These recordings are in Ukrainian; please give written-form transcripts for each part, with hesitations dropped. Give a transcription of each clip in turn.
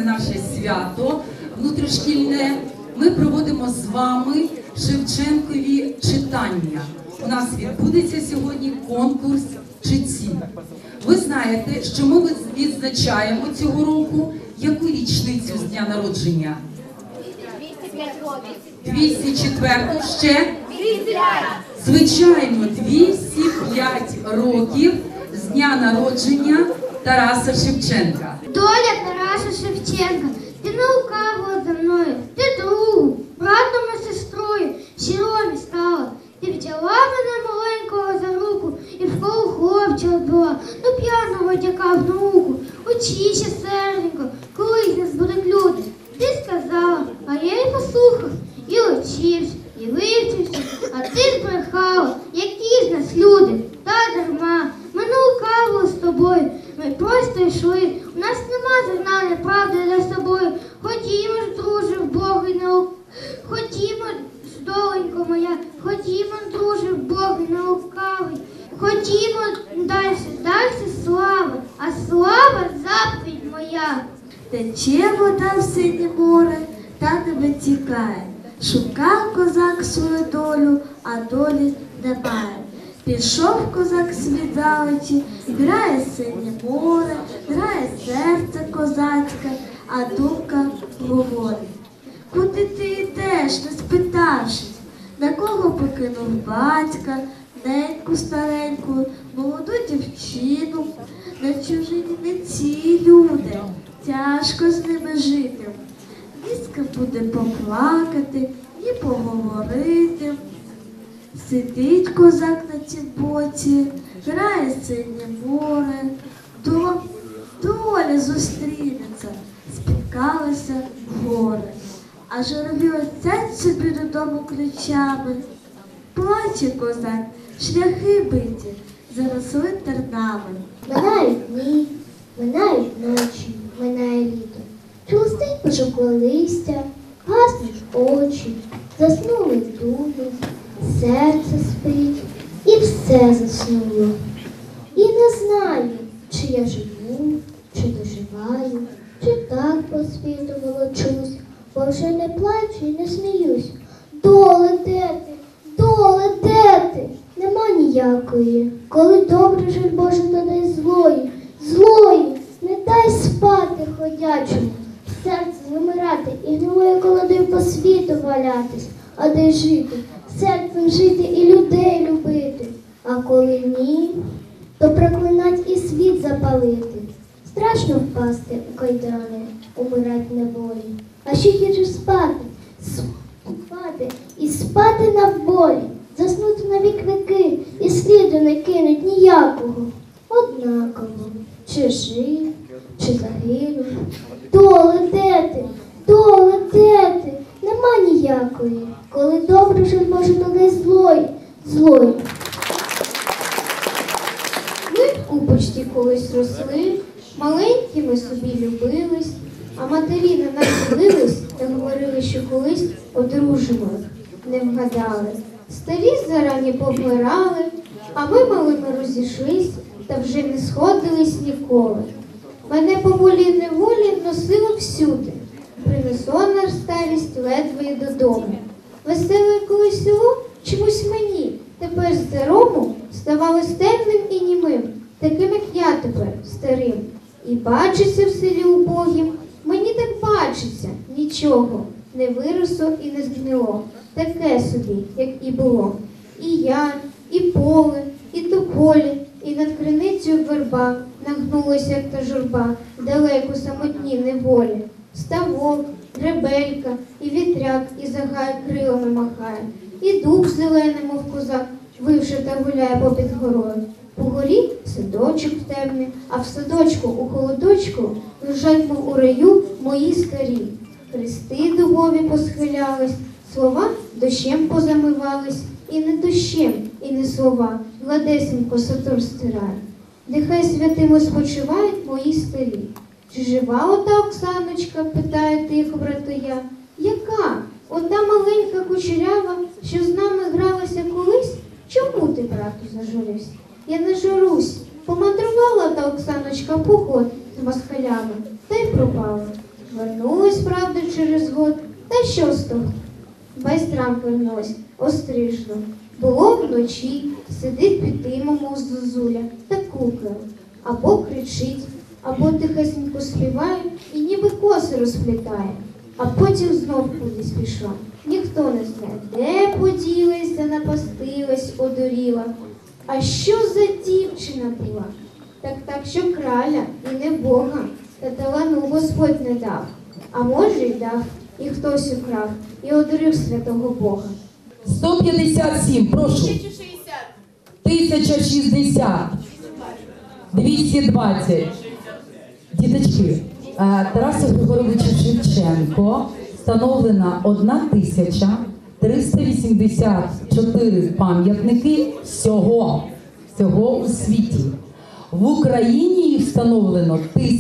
наше свято внутрішкільне, ми проводимо з вами Шевченкові читання. У нас відбудеться сьогодні конкурс читців. Ви знаєте, що ми відзначаємо цього року яку річницю з дня народження? 204, ще? Звичайно, 205 років з дня народження Тараса Шевченка. Доля Тараса Шевченка, ти наукавила за мною, ти другу, братом і сестрою, сіромі стала. Ти взяла мене маленького за руку і в школу хлопця відвела, до п'яного дяка в науку. Учися, серденько, колись нас будуть люди. Ти сказала, а я й послухав, і учився, і вивчився, а ти збрехала, які з нас люди, та дарма. Ми наукавили з тобою, ми просто йшли, у нас нема зерна неправди за собою. Ходімо ж, друже, в Бога й наук. Ходімо, доленько моя, ходімо, друже, в Бога й наукавий. Ходімо дальше слава, а слава заповідь моя. Тече вода в синє море, та не витікає. Шукав козак свою долю, а долі немає. Пішов козак світ далечі, грає синє море, грає серце козацьке, а думка говорить. Куди ти йдеш, не спитавшись, на кого покинув батька, неньку стареньку, молоду дівчину, на чужині не ці люди, тяжко з ними жити. Міська буде поплакати і поговорити. Сидить козак на тім боці, грає синє море, доля зустрінеться, спіткалися в гори. А журавлі летять собі додому ключами. Плаче козак, шляхи биті, заросли тернами. Минають дні, минають ночі, минає літо. Шелестить пожухле листя, гаснуть очі, заснули думи, серце спить, і все заснуло. І не знаю, чи я живу, чи доживаю, чи так по світу волочусь, бо вже не плачу і не сміюсь. Доле, де ти? Доле, де ти? Нема ніякої. Коли добре жаль Боже, то дай злої, злої, не дай спати ходячому, серце вимирати і гнилою колодою по світу валятись, а де жити, серцем жити і людей любити. А коли ні, то проклинать і світ запалити. Страшно впасти у кайдани, умирать в неволі. А ще гірше спати, спати і спати на волі, заснути на вік віки і сліду не кинуть ніякого. Однаково, чи жив, чи загинув. Доле, де ти? Доле, де ти? Нема ніякої. Коли добре жаль Боже, то дай злої, злої. Ми в купочці колись росли, маленькими собі любились, а матері на нас дивились та говорили, що колись одружимо. Не вгадали. Старі зарані помирали, а ми малими розійшлись та вже не сходились ніколи. Мене по волі неволі носило всюди, принесло на старість ледве й додому. Веселе колись село чомусь мені, тепер старому, ставалось темним і німим, таким, як я тепер, старим. І бачиться в селі убогім, мені так бачиться, нічого, не виросло і не згнило, таке собі, як і було. І я, і поле, і тополі, і над криницею верба нагнулася, як та журба, далеко самотні неволі. Ставок, гребелька, і вітряк, і загай крилами махає, і дуб зелений, мов козак, вивше та гуляє попід горою. По горі садочок темний, а в садочку у холодочку лежать, мов у раю, мої старі. Хрести дубові посхилялись, слова дощем позамивались, і не дощем, і не слова, гладесенько сатор стирає. Нехай святими спочивають мої старі. Чи жива ота Оксаночка, питає тихо братоя. Яка? Ота маленька кучерява, що з нами гралася колись? Чому ти, брату, зажурився? Я не журусь. Помандрувала та Оксаночка поход з москалями, та й пропала. Вернулась, правда, через год. Та що з того? Байстрам вернулась, острижно. Було вночі, сидить під димом у зозуля та кукає. Або кричить, або тихесенько співає і ніби коси розплітає. А потім знов кудись пішла. Ніхто не знає, де поділась, де напастилась, одуріла. А що за дівчина була? Так, що краля і не Бога, та талану Господь не дав. А може й дав, і хтось украв, і одурив святого Бога. 157, прошу. 1060. 220. Діточки, Тарасу Григоровичу Шевченко встановлено 1384 пам'ятники всього у світі. В Україні їх встановлено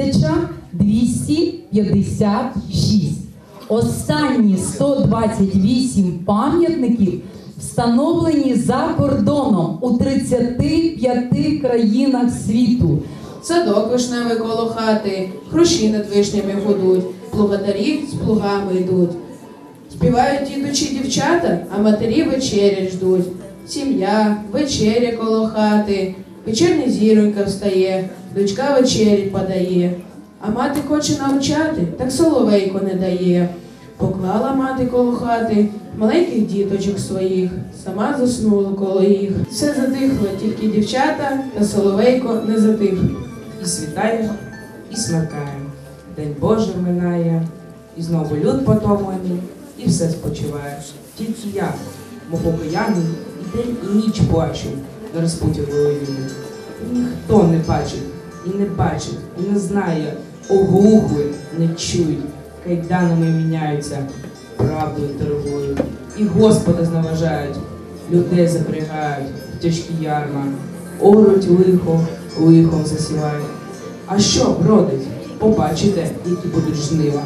1256. Останні 128 пам'ятників встановлені за кордоном у 35 країнах світу. Садок вишневий коло хати, хрущі над вишнями гудуть, плугатарі з плугами йдуть. Співають ідучі дівчата, а матері вечерять ждуть. Сім'я, вечеря коло хати, вечірня зіронька встає, дочка вечерять подає. А мати хоче навчати, так соловейко не дає. Поклала мати коло хати маленьких діточок своїх, сама заснула коло їх. Все затихло, тільки дівчата та соловейко не затих. І світає, і смеркає, день Божий минає, і знову люд потомлений, і все спочиває. Тільки я, мохокияний, і день, і ніч плачу на розпуті голові. Ніхто не бачить, і не знає, оглухли, не чують, кайданами міняються, правдою торгують, і Господа зневажають, людей запрягають в тяжкі ярма, оруть лихо, лихом засівають. А що бродить? Побачите, які будуть жнива.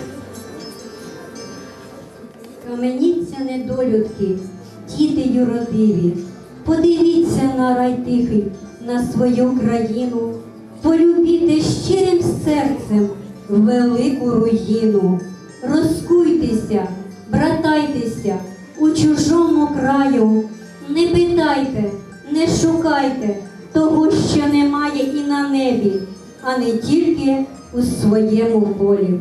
Каменіться, недолюдки, діти юродиві, подивіться на рай тихий, на свою країну, полюбіте щирим серцем велику руїну. Розкуйтеся, братайтеся у чужому краю, не питайте, не шукайте того, що немає і на небі, а не тільки у своєму полі.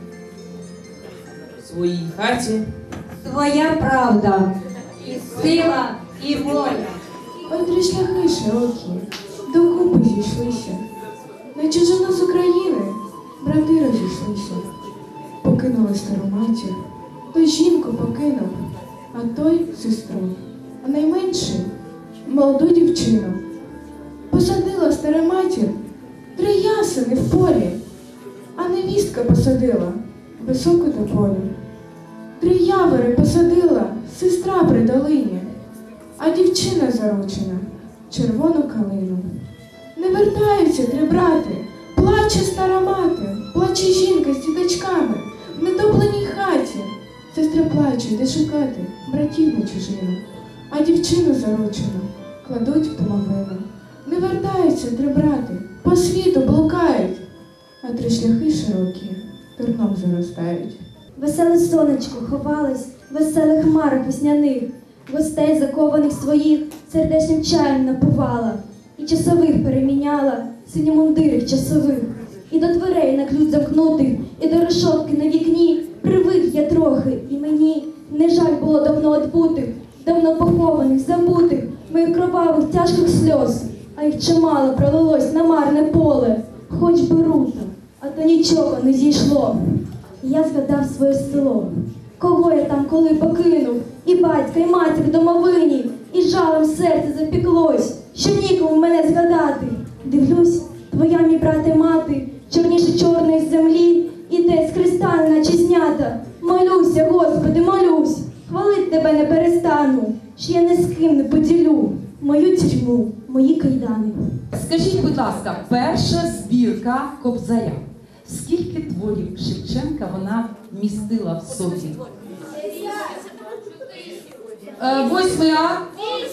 В своїй хаті Своя правда, і сила, і воля. Ой, три шляхи широкі, докупи зійшлися. На чужину з України брати розійшлися. Покинули стару матір, той жінку покинув, а той сестру, а найменший молоду дівчину. Посадила стара матір 3 ясени в полі, а невістка посадила високу тополю. 3 явори посадила сестра при долині, а дівчина заручена червону калину. Не вертаються 3 брати, плаче стара мати, плаче жінка з діточками в недопленій хаті. Сестра плаче, де шукати братів на чужину, а дівчину заручену кладуть в домовину. Не вертаються 3 брати, по світу блукають, а 3 шляхи широкі терном заростають. Веселе сонечко ховалось в веселих хмарах весняних, гостей, закованих своїх, сердечним чаєм напувала, і часових переміняла, сині мундирих часових, і до дверей на ключ замкнутих, і до решотки на вікні привик я трохи, і мені не жаль було давно отбутих, давно похованих, забутих, моїх кровавих тяжких сльоз, а їх чимало пролилось на марне поле, хоч би рута, а то нічого не зійшло. І я згадав своє село, кого я там коли покинув, і батька, і матір в домовині, і жалем серце запіклось, що нікому мене згадати. Дивлюсь, твоя, мій брате, мати, чорніше чорної землі, іде з хреста, наче знята. Молюся, Господи, молюсь, хвалить тебе не перестану, що я ні з ким не поділю мою тюрму, мої кайдани. Скажіть, будь ласка, перша збірка Кобзаря. Скільки творів Шевченка вона містила в собі? 8 А.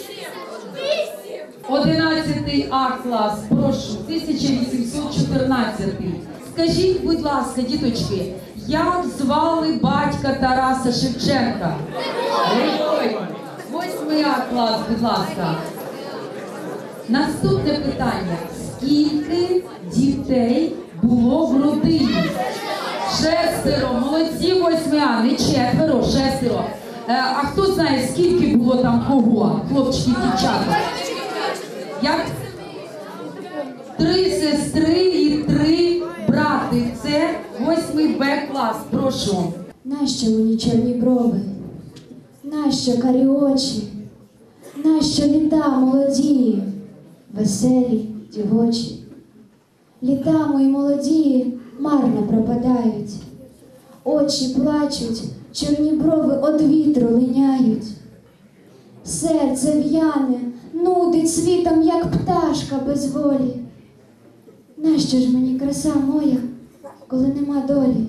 11 А клас, прошу, 1814. Скажіть, будь ласка, діточки, Як звали батька Тараса Шевченка? Григорій. 8 клас, будь ласка. Наступне питання. Скільки дітей було в родині? 6. Молодці, 8, не 4, 6. А хто знає, скільки було там кого? Хлопчики, дівчата? Як? 3 сестри і 3 брати. Це 8 Б клас. Прошу. Нащо мені чорні брови? Нащо карі очі? Нащо літа молоді, веселі, дівочі? Літа мої молоді марно пропадають. Очі плачуть, чорні брови од вітру линяють. Серце в'яне, нудить світом, як пташка без волі. Нащо ж мені краса моя, коли нема долі?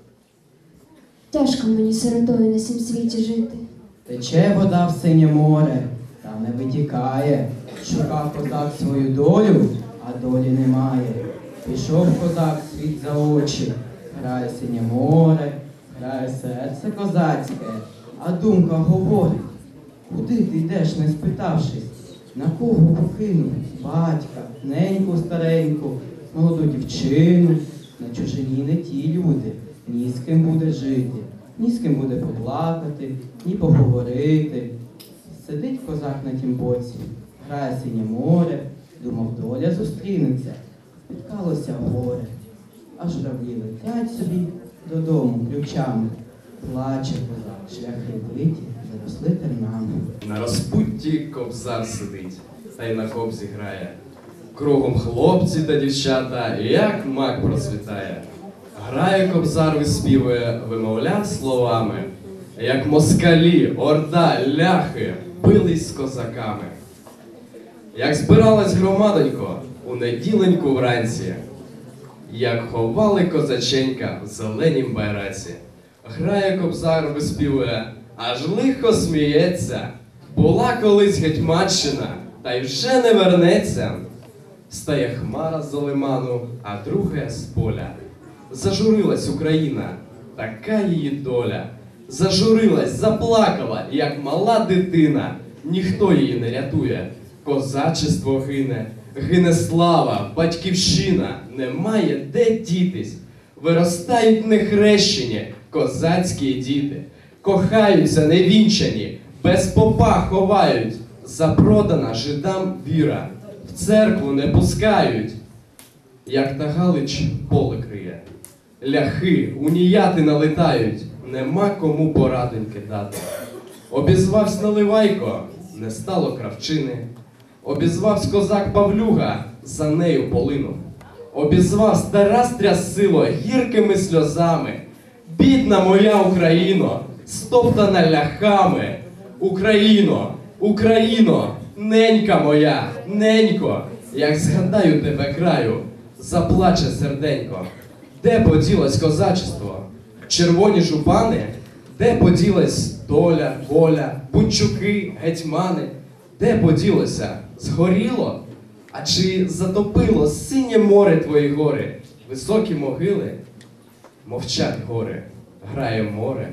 Тяжко мені сиротою на сім світі жити. Тече вода в синє море, та не витікає. Шукав козак свою долю, а долі немає. Пішов козак світ за очі, грає синє море, грає серце козацьке, а думка говорить: куди ти йдеш, не спитавшись? На кого покинув? Батька, неньку стареньку, молоду дівчину. На чужині не ті люди, ні з ким буде жити, ні з ким буде поплакати, ні поговорити. Сидить козак на тім боці, грає синє море, думав, доля зустрінеться. Спіткалося горе, аж журавлі летять собі додому ключами. Плаче козак, шляхи биті, заросли тернами. На розпутті кобзар сидить, та й на кобзі грає. Кругом хлопці та дівчата, як мак процвітає. Грає кобзар, виспівує, вимовляв словами, як москалі, орда, ляхи бились з козаками. Як збиралась громадонько у неділеньку вранці, як ховали козаченька в зеленім байраці. Грає кобзар, виспівує, аж лихо сміється. Була колись Гетьманщина, та й вже не вернеться. Стає хмара з лиману, а друга з поля. Зажурилась Україна, така її доля. Зажурилась, заплакала, як мала дитина. Ніхто її не рятує, козачество гине. Гине слава, батьківщина, немає де дітись. Виростають нехрещені козацькі діти. Кохаються невінчані, без попа ховають. Запродана жидам віра, в церкву не пускають. Як та Галич поле криє, ляхи, уніяти налетають, нема кому порадоньки дати. Обізвавсь Наливайко, не стало кравчини. Обізвавсь козак Павлюга, за нею полинув. Обізвавсь Тарас Трясило гіркими сльозами. Бідна моя Україно, стоптана ляхами. Україно, Україно, ненька моя, ненько, як згадаю тебе краю, заплаче серденько. Де поділось козачество? Червоні жупани? Де поділась доля, воля, бунчуки, гетьмани? Де поділося? Згоріло? А чи затопило синє море твої гори? Високі могили? Мовчать гори, грає море.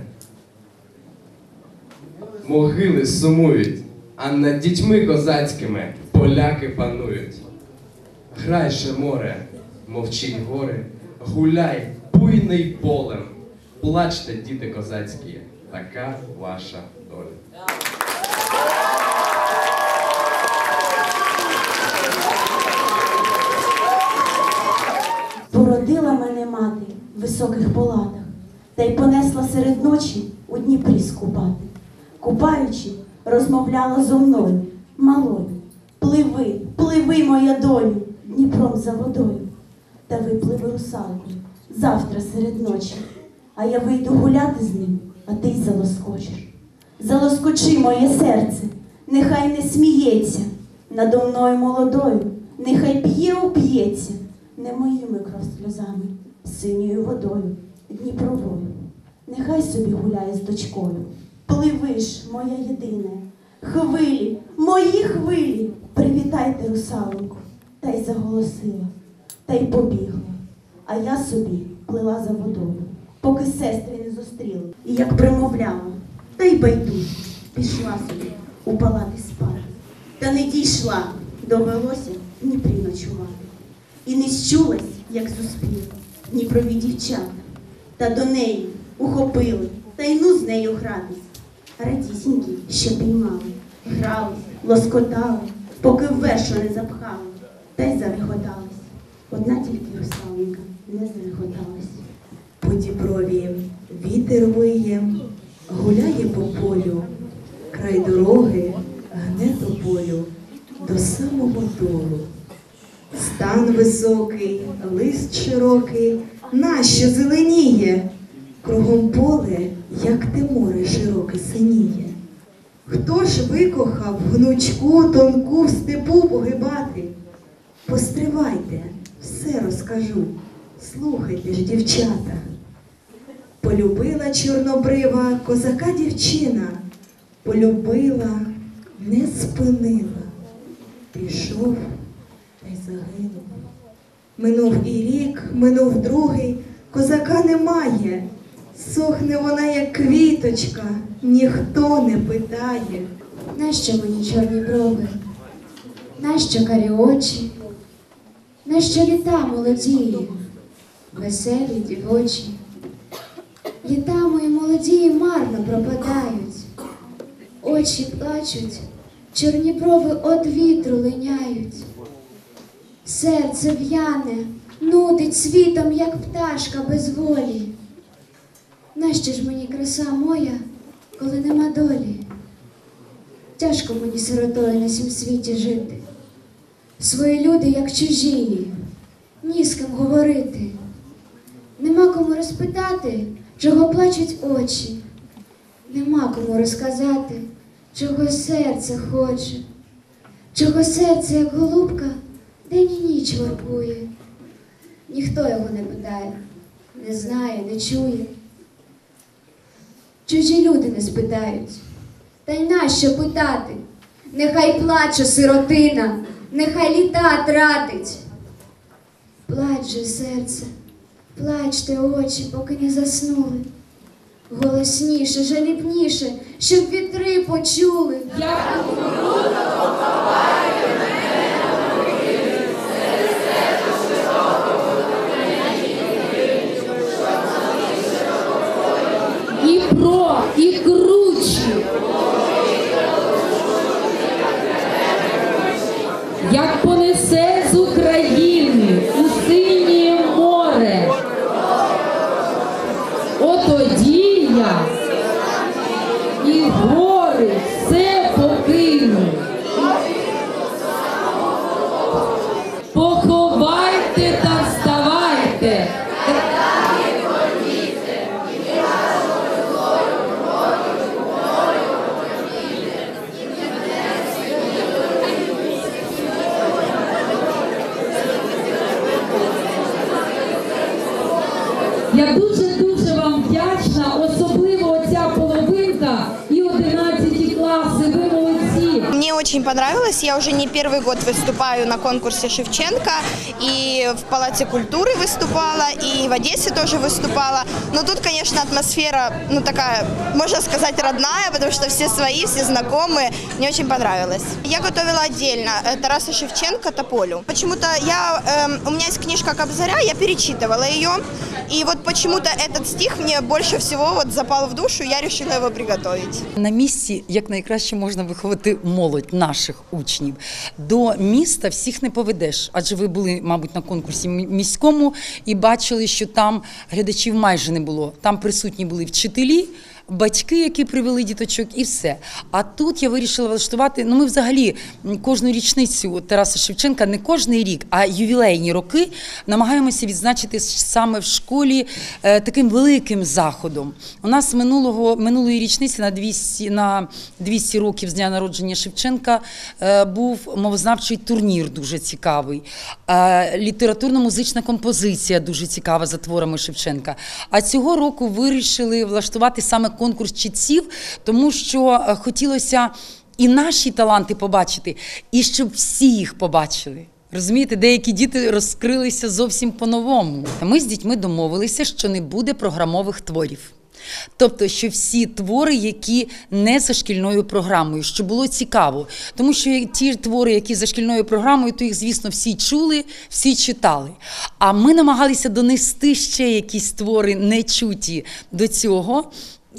Могили сумують, а над дітьми козацькими поляки панують. Грай же море, мовчить гори, гуляй буйний полем. Плачте, діти козацькі, така ваша доля. Породила мене мати в високих полатах, та й понесла серед ночі у Дніпрі скупати. Купаючи, розмовляла зо мною, малою: пливи, пливи, моя долю, Дніпром за водою. Та випливи русалкою завтра серед ночі, а я вийду гуляти з ним, а ти й залоскочиш. Залоскочи моє серце, нехай не сміється надо мною молодою, нехай п'є, уп'ється, не моїми кров сльозами, синьою водою, Дніпровою. Нехай собі гуляє з дочкою. Пливи ж, моя єдине, хвилі, мої хвилі, привітайте русалоньку. Та й заголосила, та й побігла, а я собі плила за водою. поки сестри не зустріли. І як примовляла, та й байдуже, пішла собі у палати спати. Та не дійшла, довелося в Дніпрі ночувати. І не щулась, як зуспіла дніпрові дівчата. Та до неї ухопили, та й ну з нею гратись. Радісінькі, що піймали, грались, лоскотали, поки в вершу не запхали, та й зареготались. Одна тільки Русланка не зареготалась. По Діброві вітер виє, гуляє по полю, край дороги гне тополю до самого долу. Стан високий, лист широкий, нащо зеленіє, кругом поле, як те море широке синіє. Хто ж викохав гнучку тонку в степу погибати? Постривайте, все розкажу, слухайте ж, дівчата. Полюбила чорнобрива козака дівчина, полюбила, не спинила, пішов та й загинув. Минув і рік, минув другий, козака немає, сохне вона, як квіточка, ніхто не питає. Нащо мені чорні брови? Нащо карі очі? Нащо літа молодії, веселі дівочі? Літа мої молодії марно пропадають, очі плачуть, чорні брови од вітру линяють. Серце в'яне, нудить світом, як пташка без волі. Нащо ж мені краса моя, коли нема долі? Тяжко мені сиротою на сім світі жити. Свої люди, як чужі, ні з ким говорити. Нема кому розпитати, чого плачуть очі. Нема кому розказати, чого серце хоче. Чого серце, як голубка, день і ніч воркує. Ніхто його не питає, не знає, не чує. Чужі люди не спитають. Та й нащо питати? Нехай плаче сиротина, нехай літа тратить. Плач же, серце, плачте очі, поки не заснули. Голосніше, жалібніше, щоб вітри почули. Як кукурудза поховає мене на могилі, серед степу широкого на країні, що залише рукою. Дніпро і кручі, як понесе з України у синє море. Отоді я і гори все покину. Поховайте та вставайте. Я дуже вам вдячна, особливо ця половинка і 11 класи, ви молодці. Мне очень понравилось, я уже не первый год выступаю на конкурсе Шевченко, и в Палате культуры выступала, и в Одессе тоже выступала. Но тут, конечно, атмосфера, ну такая, можно сказать, родная, потому что все свои, все знакомые. Мне очень понравилось. Я готовила отдельно Тараса Шевченко «Тополю». Почему-то у меня есть книжка Кобзаря, я перечитывала ее, и вот почему-то этот стих мне больше всего вот запал в душу, я решила его приготовить. На місці якнайкраще можна виховати молодь наших учнів. До міста всіх не поведеш, адже ви були, мабуть, на конкурсі міському і бачили, що там глядачів майже не було. Там присутні були вчителі, батьки, які привели діточок, і все. А тут я вирішила влаштувати, ми взагалі кожну річницю Тараса Шевченка, не кожний рік, а ювілейні роки намагаємося відзначити саме в школі таким великим заходом. У нас минулої річниці на 200 років з дня народження Шевченка був мовознавчий турнір дуже цікавий, літературно-музична композиція дуже цікава за творами Шевченка. А цього року вирішили влаштувати саме конкурс читців, тому що хотілося і наші таланти побачити, і щоб всі їх побачили. Розумієте, деякі діти розкрилися зовсім по-новому. Ми з дітьми домовилися, що не буде програмових творів. Тобто, що всі твори, які не за шкільною програмою, що було цікаво. Тому що ті твори, які за шкільною програмою, то їх, звісно, всі чули, всі читали. А ми намагалися донести ще якісь твори нечуті до цього,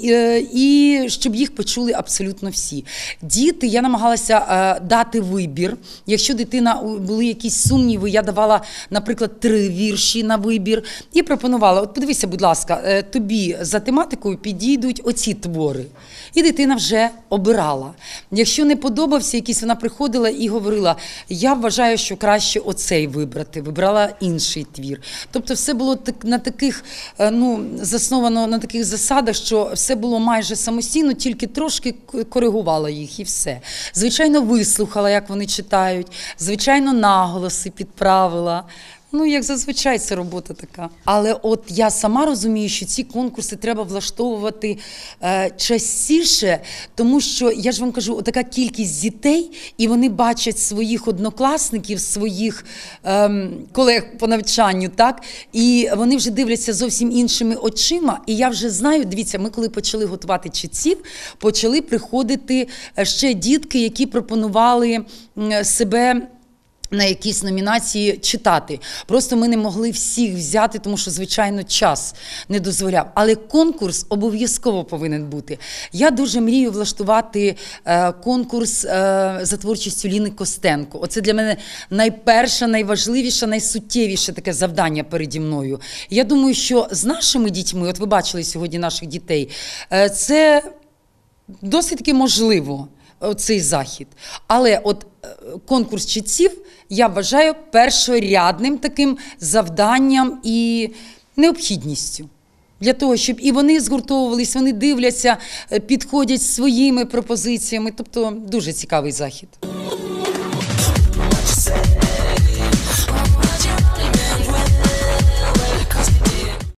і щоб їх почули абсолютно всі. Діти, я намагалася дати вибір. Якщо дитина були якісь сумніви, я давала, наприклад, 3 вірші на вибір і пропонувала, от подивися, будь ласка, тобі за тематикою підійдуть оці твори. І дитина вже обирала. Якщо не подобався якийсь, вона приходила і говорила, я вважаю, що краще оцей вибрати, вибрала інший твір. Тобто все було на таких, засновано на таких засадах, що все було майже самостійно, тільки трошки коригувала їх і все. Звичайно, вислухала, як вони читають, звичайно, наголоси підправила. Як зазвичай, це робота така. Але от я сама розумію, що ці конкурси треба влаштовувати частіше, тому що, я ж вам кажу, така кількість дітей, і вони бачать своїх однокласників, своїх колег по навчанню, так? І вони вже дивляться зовсім іншими очима. І я вже знаю, дивіться, ми коли почали готувати читців, почали приходити ще дітки, які пропонували себе на якісь номінації читати. Просто ми не могли всіх взяти, тому що, звичайно, час не дозволяв. Але конкурс обов'язково повинен бути. Я дуже мрію влаштувати конкурс за творчістю Ліни Костенко. Оце для мене найперше, найважливіше, найсуттєвіше таке завдання переді мною. Я думаю, що з нашими дітьми, от ви бачили сьогодні наших дітей, це досить таки можливо, цей захід. Але от конкурс читців я вважаю першорядним таким завданням і необхідністю. Для того, щоб і вони згуртовувались, вони дивляться, підходять своїми пропозиціями. Тобто дуже цікавий захід.